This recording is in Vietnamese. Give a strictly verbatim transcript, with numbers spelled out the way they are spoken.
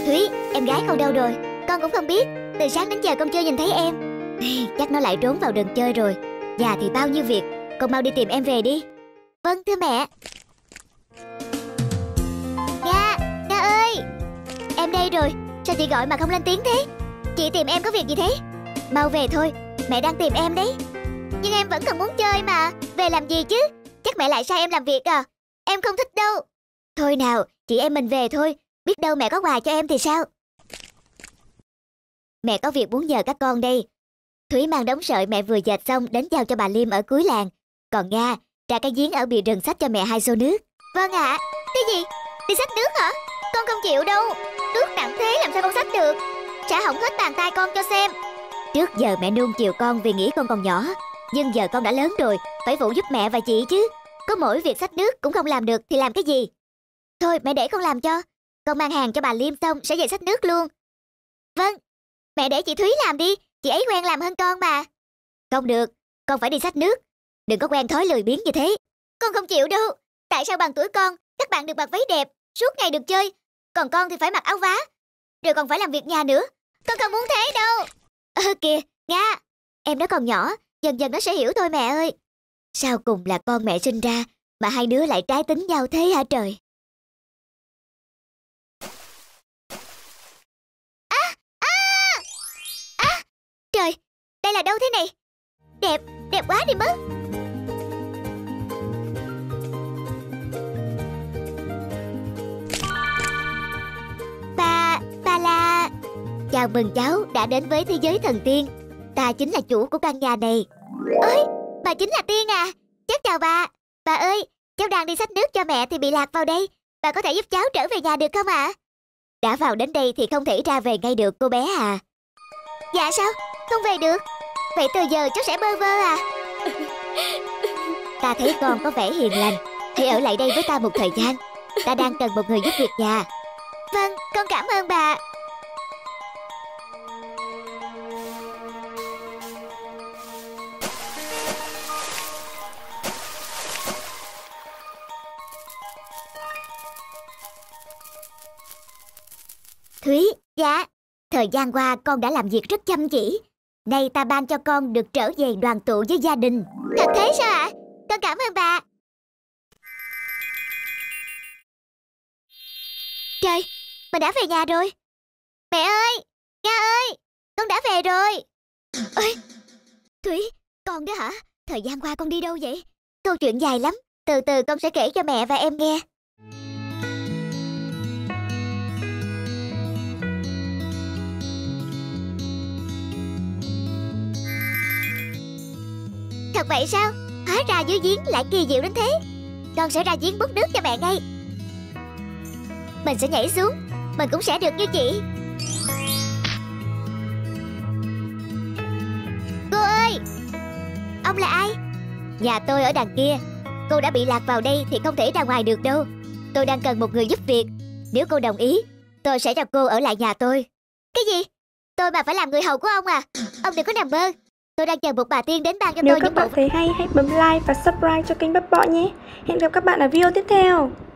Thúy, em gái con đâu rồi? Con cũng không biết. Từ sáng đến giờ con chưa nhìn thấy em. Chắc nó lại trốn vào rừng chơi rồi. Già thì bao nhiêu việc. Con mau đi tìm em về đi. Vâng thưa mẹ. Nga, Nga ơi, em đây rồi. Sao chị gọi mà không lên tiếng thế? Chị tìm em có việc gì thế? Mau về thôi, mẹ đang tìm em đấy. Nhưng em vẫn còn muốn chơi mà. Về làm gì chứ? Chắc mẹ lại sai em làm việc à? Em không thích đâu. Thôi nào, chị em mình về thôi. Biết đâu mẹ có quà cho em thì sao? Mẹ có việc muốn nhờ các con đây. Thúy mang đống sợi mẹ vừa dệt xong đến giao cho bà Liêm ở cuối làng. Còn Nga ra cái giếng ở bìa rừng xách cho mẹ hai xô nước. Vâng ạ. À. Cái gì? Đi xách nước hả? Con không chịu đâu. Nước nặng thế làm sao con xách được? Sẽ hỏng hết bàn tay con cho xem. Trước giờ mẹ nuông chiều con vì nghĩ con còn nhỏ. Nhưng giờ con đã lớn rồi, phải phụ giúp mẹ và chị chứ. Có mỗi việc xách nước cũng không làm được thì làm cái gì? Thôi mẹ để con làm cho. Con mang hàng cho bà Liêm xong sẽ về xách nước luôn. Vâng, mẹ để chị Thúy làm đi. Chị ấy quen làm hơn con mà. Không được, con phải đi xách nước. Đừng có quen thói lười biếng như thế. Con không chịu đâu. Tại sao bằng tuổi con các bạn được mặc váy đẹp, suốt ngày được chơi, còn con thì phải mặc áo vá, rồi còn phải làm việc nhà nữa. Con không muốn thế đâu. Ơ kìa, Nga, em nó còn nhỏ, dần dần nó sẽ hiểu thôi mẹ ơi. Sao cùng là con mẹ sinh ra mà hai đứa lại trái tính nhau thế hả trời? À, à, à, trời, đây là đâu thế này? Đẹp, đẹp quá đi mất. Bà, bà là... Chào mừng cháu đã đến với thế giới thần tiên. Ta chính là chủ của căn nhà này. Ơi, bà chính là Tiên à? Cháu chào bà. Bà ơi, cháu đang đi xách nước cho mẹ thì bị lạc vào đây. Bà có thể giúp cháu trở về nhà được không ạ? À? Đã vào đến đây thì không thể ra về ngay được cô bé à? Dạ sao? Không về được? Vậy từ giờ cháu sẽ bơ vơ à? Ta thấy con có vẻ hiền lành, hãy ở lại đây với ta một thời gian. Ta đang cần một người giúp việc nhà. Vâng, con cảm ơn bà. Thúy, dạ. Thời gian qua con đã làm việc rất chăm chỉ. Nay ta ban cho con được trở về đoàn tụ với gia đình. Thật thế sao ạ? À? Con cảm ơn bà. Trời, mình đã về nhà rồi. Mẹ ơi, Nga ơi, con đã về rồi. Ơi, Thúy, con đó hả? Thời gian qua con đi đâu vậy? Câu chuyện dài lắm, từ từ con sẽ kể cho mẹ và em nghe. Thật vậy sao? Hóa ra dưới giếng lại kỳ diệu đến thế. Con sẽ ra giếng múc nước cho mẹ ngay. Mình sẽ nhảy xuống, mình cũng sẽ được như chị. Cô ơi, ông là ai? Nhà tôi ở đằng kia. Cô đã bị lạc vào đây thì không thể ra ngoài được đâu. Tôi đang cần một người giúp việc. Nếu cô đồng ý, tôi sẽ cho cô ở lại nhà tôi. Cái gì? Tôi mà phải làm người hầu của ông à? Ông đừng có nằm mơ. Tôi đang chờ một bà tiên đến ban cho Nếu tôi các những bạn bộ... thấy hay, hãy bấm like và subscribe cho kênh Bắp Bọ nhé. Hẹn gặp các bạn ở video tiếp theo.